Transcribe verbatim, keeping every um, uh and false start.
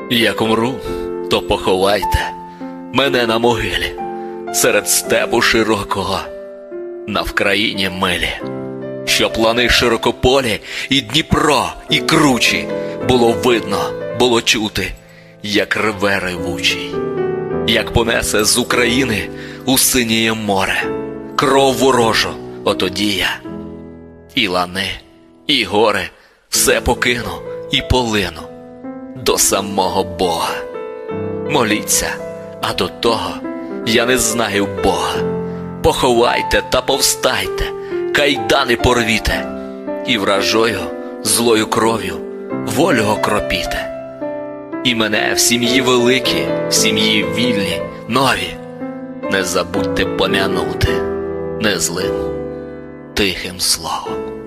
Як умру, то поховайте мене на могилі, серед степу широкого, на Вкраїні милі, щоб лани широкополі і Дніпро, і кручі було видно, було чути, як рве ревучий, як понесе з України у синіє море кров ворожу, отоді я і лани, і гори все покину і полину до самого Бога. Моліться, а до того я не знаю Бога. Поховайте та повстайте, кайдани порвіте, і вражою, злою кров'ю волю окропіте. І мене в сім'ї великій, в сім'ї вільні, нові, не забудьте пом'янути незлим тихим словом.